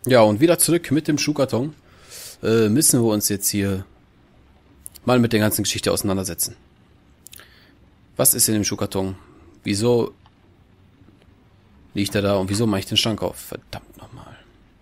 Ja, und wieder zurück mit dem Schuhkarton. Müssen wir uns jetzt hier mal mit der ganzen Geschichte auseinandersetzen. Was ist in dem Schuhkarton? Wieso liegt er da und wieso mache ich den Schrank auf? Verdammt nochmal.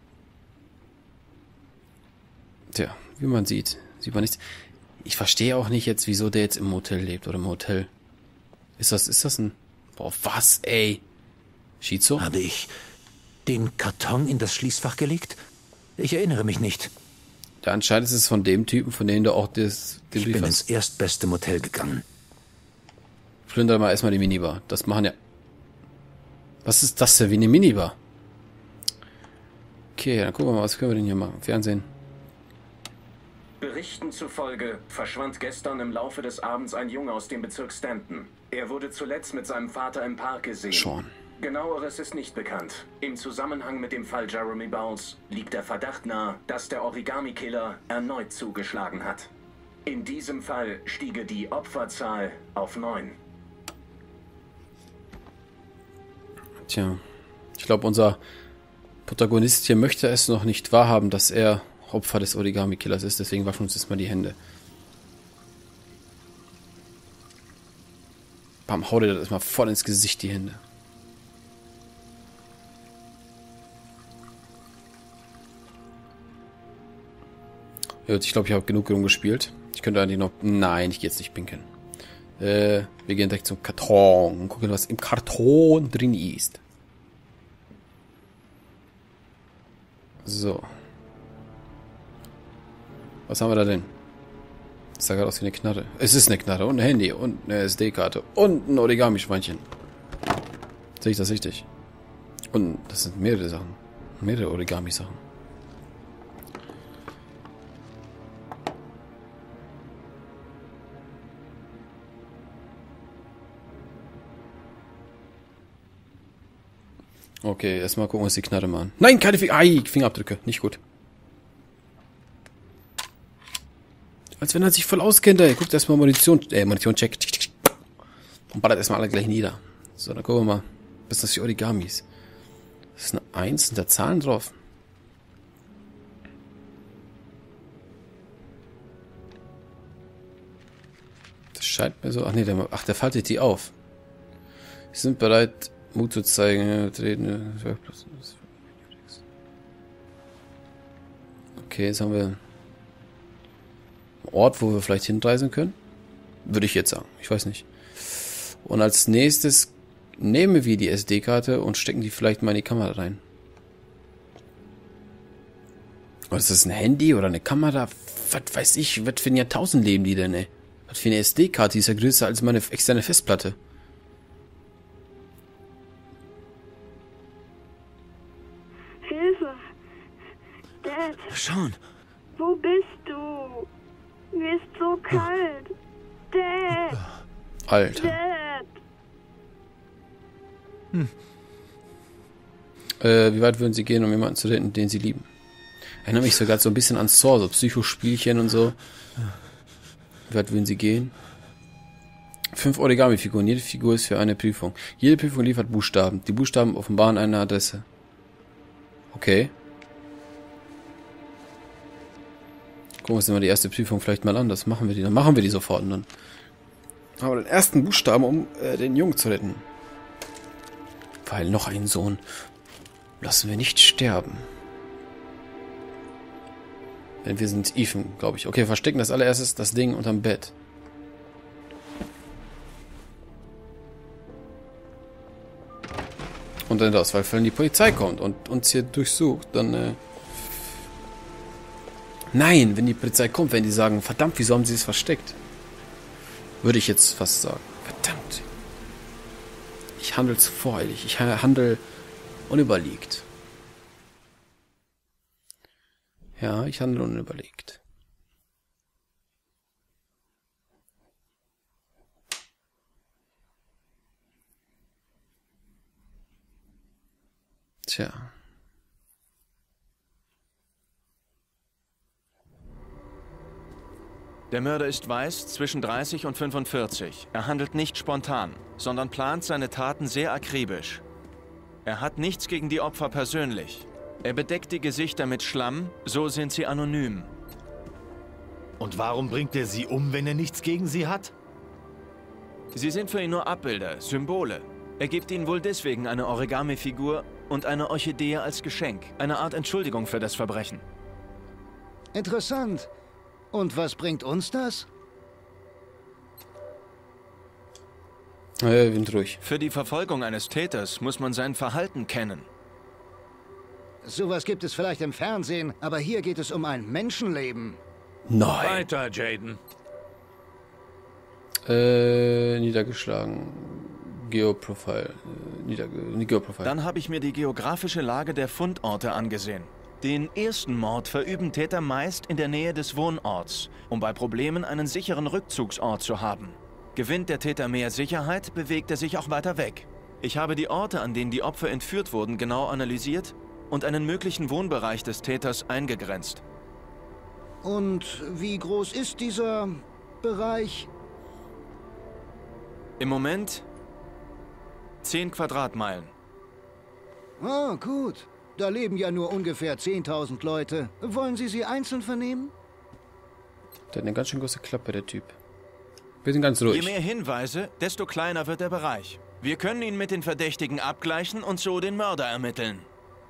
Tja, wie man sieht man nichts. Ich verstehe auch nicht jetzt, wieso der jetzt im Hotel lebt oder im Hotel. Ist das ein... Boah, was, ey? Shizu? Habe ich den Karton in das Schließfach gelegt? Ich erinnere mich nicht. Ja, anscheinend ist es von dem Typen, von dem du auch den Ich bin ins erstbeste Motel gegangen. Plünder mal erstmal die Minibar. Das machen ja... Was ist das denn wie eine Minibar? Okay, dann gucken wir mal, was können wir denn hier machen? Fernsehen. Berichten zufolge verschwand gestern im Laufe des Abends ein Junge aus dem Bezirk Stanton. Er wurde zuletzt mit seinem Vater im Park gesehen. Sean. Genaueres ist nicht bekannt. Im Zusammenhang mit dem Fall Jeremy Bowles liegt der Verdacht nahe, dass der Origami-Killer erneut zugeschlagen hat. In diesem Fall stiege die Opferzahl auf 9. Tja, ich glaube, unser Protagonist hier möchte es noch nicht wahrhaben, dass er Opfer des Origami-Killers ist. Deswegen waschen uns jetzt mal die Hände. Bam, hau dir das erstmal voll ins Gesicht, die Hände. Ich glaube, ich habe genug rumgespielt. Ich könnte eigentlich noch... Nein, ich gehe jetzt nicht pinkeln. Wir gehen direkt zum Karton und gucken, was im Karton drin ist. So. Was haben wir da denn? Das sah gerade aus wie eine Knarre. Es ist eine Knarre und ein Handy und eine SD-Karte und ein Origami-Schweinchen. Sehe ich das richtig? Und das sind mehrere Sachen. Mehrere Origami-Sachen. Okay, erstmal gucken wir uns die Knarre mal an. Nein, keine Fingerabdrücke. Nicht gut. Als wenn er sich voll auskennt, ey. Guckt erstmal Munition check. Und ballert erstmal alle gleich nieder. So, dann gucken wir mal. Was ist das für Origamis? Das ist eine 1, sind da Zahlen drauf? Das scheint mir so... Ach nee, der faltet die auf. Sie sind bereit, Mut zu zeigen. Okay, jetzt haben wir einen Ort, wo wir vielleicht hinreisen können. Würde ich jetzt sagen. Ich weiß nicht. Und als nächstes nehmen wir die SD-Karte und stecken die vielleicht mal in die Kamera rein. Oder ist das ein Handy oder eine Kamera? Was weiß ich, was für ein Jahrtausend leben die denn, ey? Was für eine SD-Karte, die ist ja größer als meine externe Festplatte. Hilfe! Dad! Sean! Wo bist du? Mir ist so kalt. Dad! Alter. Dad! Wie weit würden sie gehen, um jemanden zu retten, den sie lieben? Erinnere mich sogar so ein bisschen an Saw, so Psychospielchen und so. Wie weit würden sie gehen? 5 Origami-Figuren. Jede Figur ist für eine Prüfung. Jede Prüfung liefert Buchstaben. Die Buchstaben offenbaren eine Adresse. Okay. Gucken wir uns mal die erste Prüfung vielleicht mal an. Das machen wir die. Dann machen wir die sofort. Und dann haben wir den ersten Buchstaben, um den Jungen zu retten. Weil noch ein Sohn lassen wir nicht sterben. Denn wir sind Ethan, glaube ich. Okay, verstecken das allererstes das Ding unterm Bett. Und dann das, weil wenn die Polizei kommt und uns hier durchsucht, dann Nein, wenn die Polizei kommt, wenn die sagen, verdammt, wieso haben sie es versteckt? Würde ich jetzt fast sagen. Verdammt. Ich handle zu voreilig. Ich handle unüberlegt. Ja, ich handle unüberlegt. Tja. Der Mörder ist weiß, zwischen 30 und 45. Er handelt nicht spontan, sondern plant seine Taten sehr akribisch. Er hat nichts gegen die Opfer persönlich. Er bedeckt die Gesichter mit Schlamm, so sind sie anonym. Und warum bringt er sie um, wenn er nichts gegen sie hat? Sie sind für ihn nur Abbilder, Symbole. Er gibt ihnen wohl deswegen eine Origami-Figur und eine Orchidee als Geschenk. Eine Art Entschuldigung für das Verbrechen. Interessant. Und was bringt uns das? Wind ruhig. Für die Verfolgung eines Täters muss man sein Verhalten kennen. Sowas gibt es vielleicht im Fernsehen, aber hier geht es um ein Menschenleben. Nein. Weiter, Jaden. Niedergeschlagen. Geoprofile. Geoprofile. Dann habe ich mir die geografische Lage der Fundorte angesehen. Den ersten Mord verüben Täter meist in der Nähe des Wohnorts, um bei Problemen einen sicheren Rückzugsort zu haben. Gewinnt der Täter mehr Sicherheit, bewegt er sich auch weiter weg. Ich habe die Orte, an denen die Opfer entführt wurden, genau analysiert und einen möglichen Wohnbereich des Täters eingegrenzt. Und wie groß ist dieser Bereich? Im Moment 10 Quadratmeilen. Ah, gut. Da leben ja nur ungefähr 10.000 Leute. Wollen Sie sie einzeln vernehmen? Der hat eine ganz schön große Klappe, der Typ. Wir sind ganz ruhig. Je mehr Hinweise, desto kleiner wird der Bereich. Wir können ihn mit den Verdächtigen abgleichen und so den Mörder ermitteln.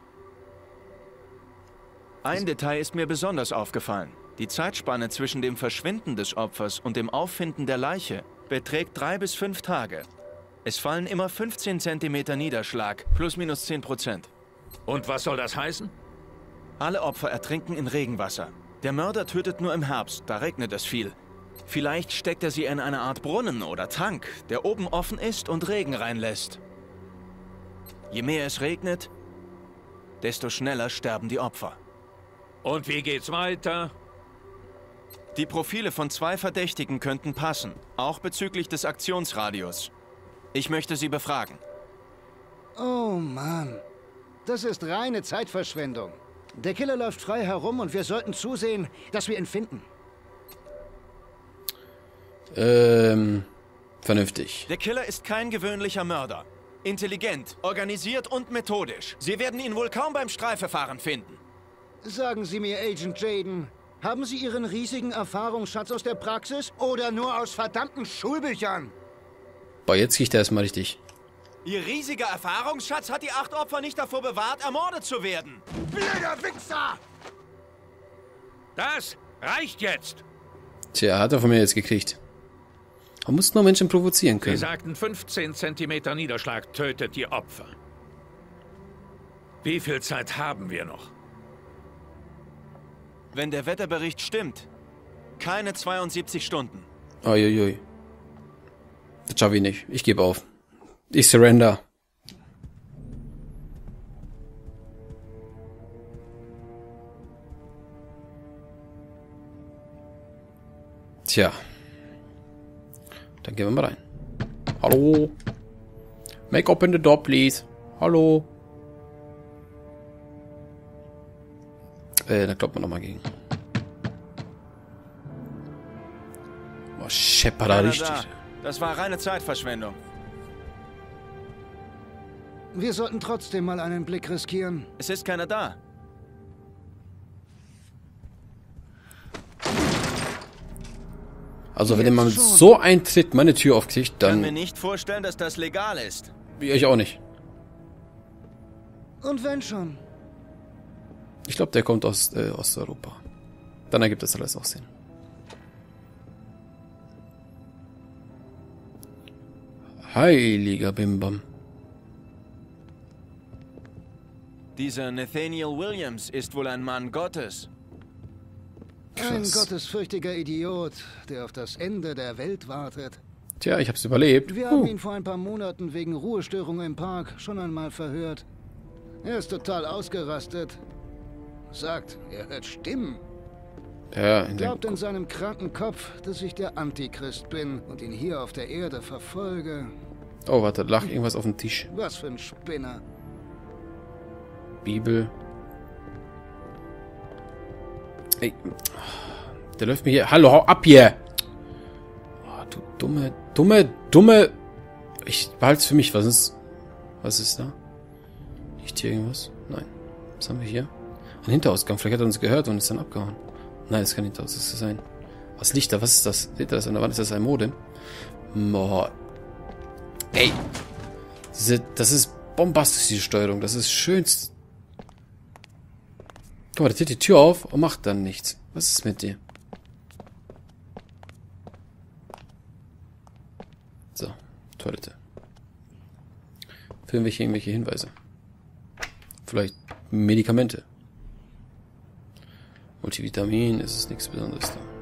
Ein Detail ist mir besonders aufgefallen. Die Zeitspanne zwischen dem Verschwinden des Opfers und dem Auffinden der Leiche beträgt 3 bis 5 Tage. Es fallen immer 15 cm Niederschlag, plus minus 10%. Und was soll das heißen? Alle Opfer ertrinken in Regenwasser. Der Mörder tötet nur im Herbst, da regnet es viel. Vielleicht steckt er sie in eine Art Brunnen oder Tank, der oben offen ist und Regen reinlässt. Je mehr es regnet, desto schneller sterben die Opfer. Und wie geht's weiter? Die Profile von 2 Verdächtigen könnten passen, auch bezüglich des Aktionsradius. Ich möchte sie befragen. Oh Mann. Das ist reine Zeitverschwendung. Der Killer läuft frei herum und wir sollten zusehen, dass wir ihn finden. Vernünftig. Der Killer ist kein gewöhnlicher Mörder. Intelligent, organisiert und methodisch. Sie werden ihn wohl kaum beim Streiferfahren finden. Sagen Sie mir, Agent Jaden, haben Sie Ihren riesigen Erfahrungsschatz aus der Praxis oder nur aus verdammten Schulbüchern? Boah, jetzt kriegt er erstmal richtig. Ihr riesiger Erfahrungsschatz hat die 8 Opfer nicht davor bewahrt, ermordet zu werden. Blöder Wichser! Das reicht jetzt. Tja, hat er von mir jetzt gekriegt. Man muss nur Menschen provozieren Sie können. sagten, 15 cm Niederschlag tötet die Opfer. Wie viel Zeit haben wir noch? Wenn der Wetterbericht stimmt, keine 72 Stunden. Uiuiui. Das schaffe ich nicht. Ich gebe auf. Ich surrender. Tja. Dann gehen wir mal rein. Hallo. Make open the door, please. Hallo. Da klopft man nochmal gegen. Boah, schepper da richtig. Das war reine Zeitverschwendung. Wir sollten trotzdem mal einen Blick riskieren. Es ist keiner da. Also wenn man so einen Tritt meine Tür aufkriegt, Ich kann mir dann... nicht vorstellen, dass das legal ist. Ich auch nicht. Und wenn schon. Ich glaube, der kommt aus Osteuropa. Dann ergibt das alles auch Sinn. Heiliger Bimbam. Dieser Nathaniel Williams ist wohl ein Mann Gottes. Ein Krass. gottesfürchtiger Idiot, der auf das Ende der Welt wartet. Tja, ich hab's überlebt. Wir haben ihn vor ein paar Monaten wegen Ruhestörung im Park schon einmal verhört. Er ist total ausgerastet. Sagt, er hört Stimmen. Ja, in Glaubt dem... in seinem kranken Kopf, dass ich der Antichrist bin und ihn hier auf der Erde verfolge. Oh, warte, lag irgendwas auf dem Tisch. Was für ein Spinner. Bibel. Ey. Der läuft mir hier... Hallo, hau ab hier! Oh, du dumme... Ich behalte es für mich. Was ist da? Liegt hier irgendwas? Nein. Was haben wir hier? Ein Hinterausgang. Vielleicht hat er uns gehört und ist dann abgehauen. Nein, das ist kein Hinterausgang. Das ist ein... Was liegt da? Was ist das? Seht ihr das an der Wand? Ist das ein Modem? Boah. Ey. Das ist bombastisch, diese Steuerung. Das ist schönst. Guck mal, der tut die Tür auf und macht dann nichts. Was ist mit dir? So, Toilette. Für irgendwelche Hinweise. Vielleicht Medikamente. Multivitamin, ist es nichts Besonderes da.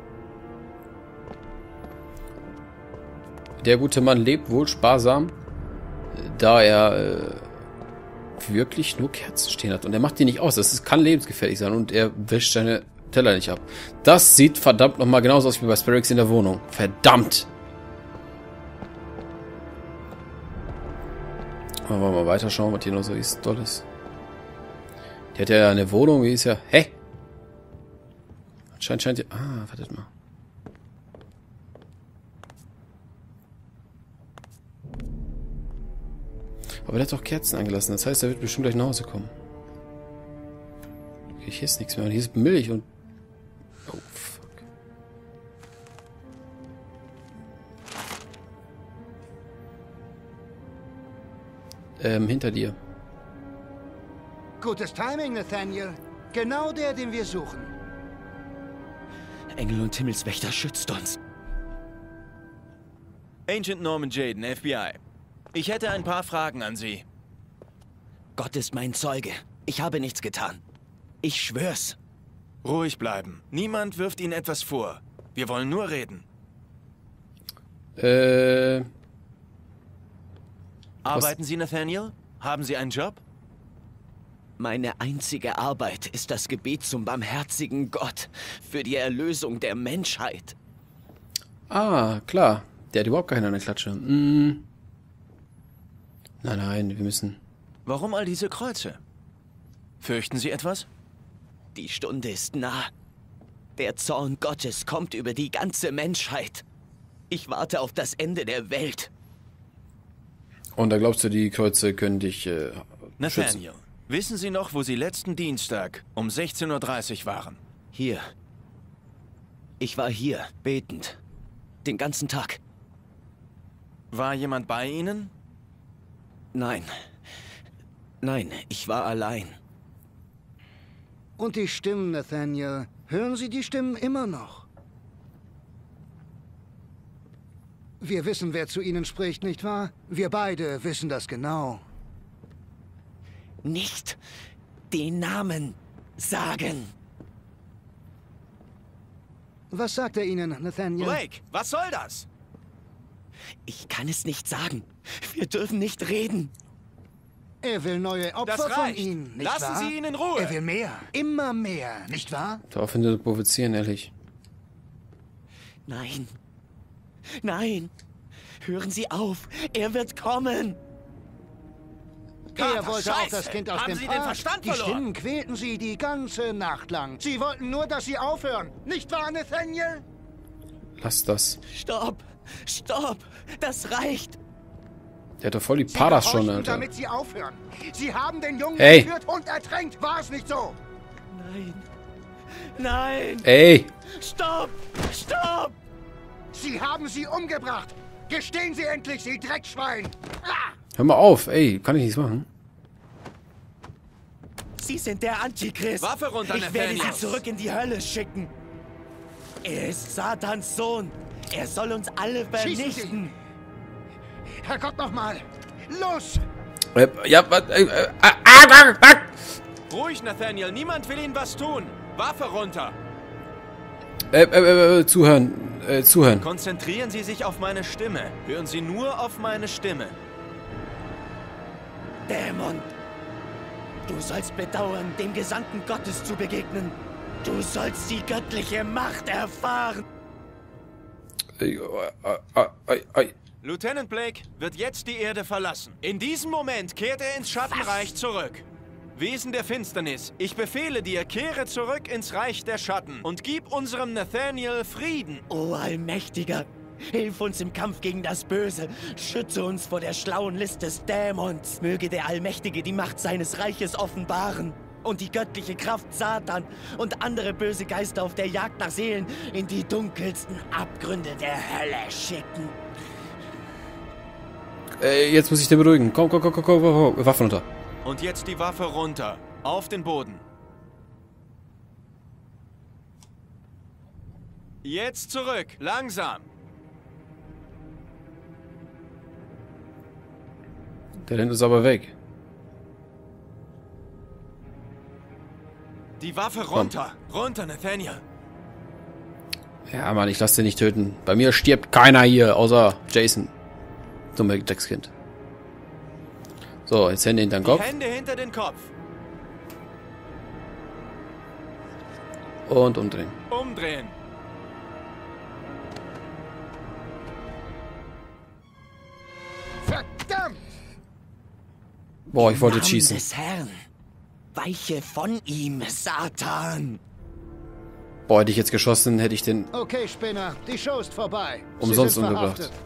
Der gute Mann lebt wohl sparsam, da er wirklich nur Kerzen stehen hat. Und er macht die nicht aus. Kann lebensgefährlich sein. Und er wäscht seine Teller nicht ab. Das sieht verdammt nochmal genauso aus wie bei Sparix in der Wohnung. Verdammt! Wollen wir mal weiterschauen, was hier noch so ist. Tolles. Die hat ja eine Wohnung, wie ist ja... Hä? Anscheinend scheint die... Ah, wartet mal. Aber der hat doch Kerzen angelassen. Das heißt, er wird bestimmt gleich nach Hause kommen. Okay, hier ist nichts mehr. Und hier ist Milch und... Oh, fuck. Hinter dir. Gutes Timing, Nathaniel. Genau der, den wir suchen. Engel und Himmelswächter schützt uns. Agent Norman Jayden, FBI. Ich hätte ein paar Fragen an Sie. Gott ist mein Zeuge. Ich habe nichts getan. Ich schwör's. Ruhig bleiben. Niemand wirft Ihnen etwas vor. Wir wollen nur reden. Arbeiten Sie, Nathaniel? Haben Sie einen Job? Meine einzige Arbeit ist das Gebet zum barmherzigen Gott für die Erlösung der Menschheit. Ah, klar. Der hat überhaupt keine Klatsche. Nein, wir müssen... Warum all diese Kreuze? Fürchten Sie etwas? Die Stunde ist nah. Der Zorn Gottes kommt über die ganze Menschheit. Ich warte auf das Ende der Welt. Und da glaubst du, die Kreuze können dich Nathaniel, schützen? wissen Sie noch, wo Sie letzten Dienstag um 16:30 Uhr waren? Hier. Ich war hier, betend. Den ganzen Tag. War jemand bei Ihnen? Nein. Nein, ich war allein. Und die Stimmen, Nathaniel. Hören Sie die Stimmen immer noch? Wir wissen, wer zu Ihnen spricht, nicht wahr? Wir beide wissen das genau. Nicht den Namen sagen. Was sagt er Ihnen, Nathaniel? Blake, was soll das? Ich kann es nicht sagen. Wir dürfen nicht reden. Er will neue Opfer Das von reicht. Ihnen, nicht Lassen wahr? Sie ihn in Ruhe. Er will mehr, immer mehr, nicht wahr? Daraufhin zu provozieren, ehrlich. Nein. Nein. Hören Sie auf. Er wird kommen. Er wollte auch Scheiße. das Kind aus Haben dem Sie Park. den Verstand Die verloren? Stimmen quälten Sie die ganze Nacht lang. Sie wollten nur, dass Sie aufhören. Nicht wahr, Nathaniel? Lass das. Stopp. Stopp. Das reicht. Der hat doch voll die Sie Paras schon, gehorchten, Alter. damit Sie aufhören. Sie haben den Jungen Ey. geführt und ertränkt. War es nicht so? Nein. Nein. Ey! Stopp. Stopp. Sie haben sie umgebracht. Gestehen Sie endlich, Sie Dreckschwein. Ah! Hör mal auf, ey, kann ich nichts machen? Sie sind der Antichrist. Waffe runter, Ich werde Nathaniel. Sie zurück in die Hölle schicken. Er ist Satans Sohn. Er soll uns alle Schießen vernichten. Herrgott nochmal. Los! Ja, was? Ruhig, Nathaniel. Niemand will Ihnen was tun. Waffe runter. Zuhören. Konzentrieren Sie sich auf meine Stimme. Hören Sie nur auf meine Stimme. Dämon. Du sollst bedauern, dem Gesandten Gottes zu begegnen. Du sollst die göttliche Macht erfahren. Lieutenant Blake wird jetzt die Erde verlassen. In diesem Moment kehrt er ins Schattenreich zurück. Wesen der Finsternis, ich befehle dir, kehre zurück ins Reich der Schatten und gib unserem Nathaniel Frieden. O Allmächtiger, hilf uns im Kampf gegen das Böse. Schütze uns vor der schlauen List des Dämons. Möge der Allmächtige die Macht seines Reiches offenbaren. und die göttliche Kraft Satan und andere böse Geister auf der Jagd nach Seelen in die dunkelsten Abgründe der Hölle schicken. Jetzt muss ich den beruhigen. Komm. Waffe runter. Und jetzt die Waffe runter. Auf den Boden. Jetzt zurück. Langsam. Der rennt ist aber weg. Die Waffe runter. Runter, Nathaniel. Ja, Mann, ich lass den nicht töten. Bei mir stirbt keiner hier, außer Jason. Dumme Dreckskind. So, jetzt Hände hinter den Kopf. Die Hände hinter den Kopf. Und umdrehen. Umdrehen. Verdammt! Boah, ich wollte Im jetzt Namen schießen. des Herrn. Weiche von ihm, Satan. Boah, hätte ich jetzt geschossen, hätte ich den Okay, Spinner, die Show ist vorbei. Sie umsonst sind umgebracht. verhaftet.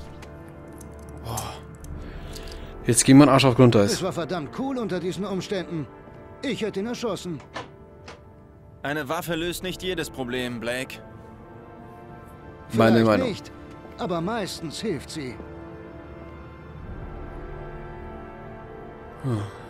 Jetzt ging mein Arsch auf Grundeis. Es war verdammt cool unter diesen Umständen. Ich hätte ihn erschossen. Eine Waffe löst nicht jedes Problem, Blake. Meine Vielleicht Meinung. nicht, aber meistens hilft sie.